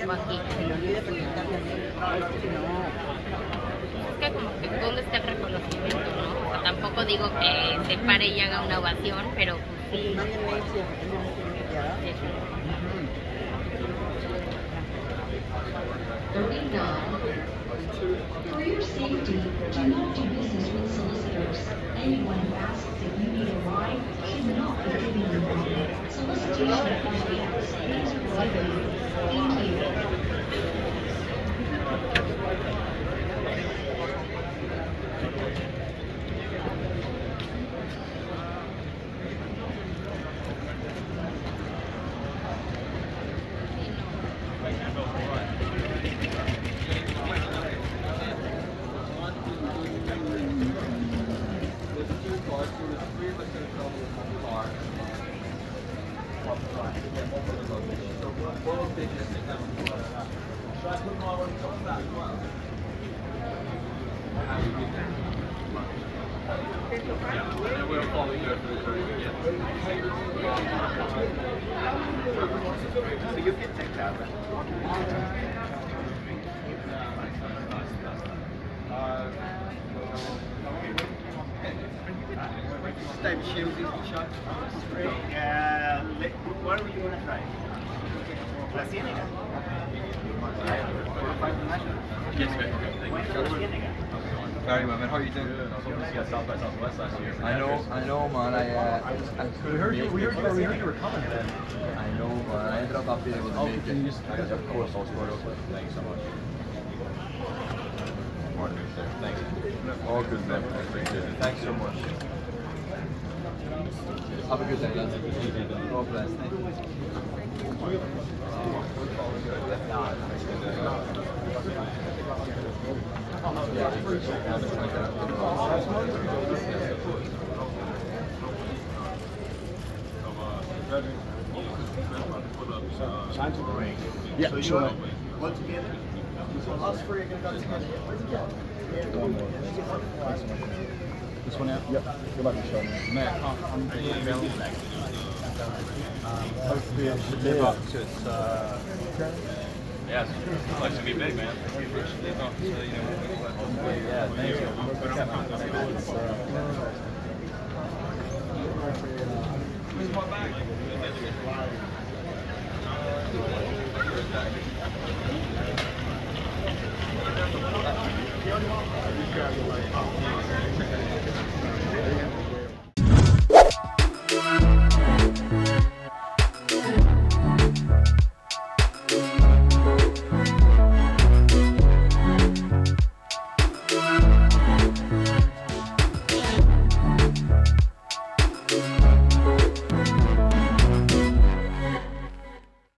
tengo aquí. Se le olvide presentarse así. No. Es que como que dónde está el reconocimiento, ¿no? O sea, tampoco digo que se pare y haga una ovación, pero pues sí. Nadie me dice, ya. For your safety, do not do business with solicitors. Anyone who asks if you need a ride should not be giving you one. Solicitation of savings or prohibited. Thank you. So you can take that. David Shields is the shot. What are you going to try? La Ciénega. Yes, sir. Sorry, man. How are you doing? I was hoping to see South by Southwest last year. I know, man. We heard you were coming, man. I know, man. I ended up not being able to make it. Of course, I'll score it. Thank you so much. Thanks. All good, man. I appreciate it. Thanks so much. Have a good day, lads. God bless. Thank you. Time to break. Yeah, so sure. What together? So us three are going to go together. Where's it going? One more. This one out? Yep. Good luck, Michelle. Matt, I'm available. Hopefully it should live up to its... Yes, it's like to be big, man. It should live up to, you know... Yeah, thank you. Where's my bag?